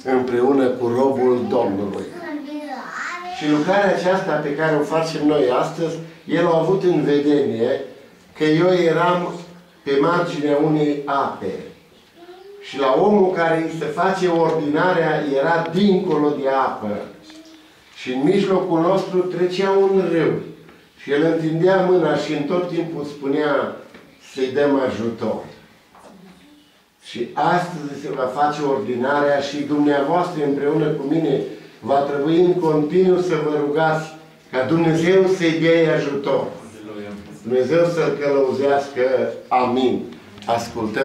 împreună cu robul Domnului. Și lucrarea aceasta pe care o facem noi astăzi, el a avut în vedenie că eu eram pe marginea unei ape. Și la omul care îi se face ordinarea era dincolo de apă. Și în mijlocul nostru trecea un râu. Și el întindea mâna și în tot timpul spunea să-i dăm ajutor. Și astăzi se va face ordinarea și dumneavoastră împreună cu mine va trebui în continuu să vă rugați ca Dumnezeu să-i dea ajutor. Dumnezeu să-l călăuzească. Amin. Ascultăm.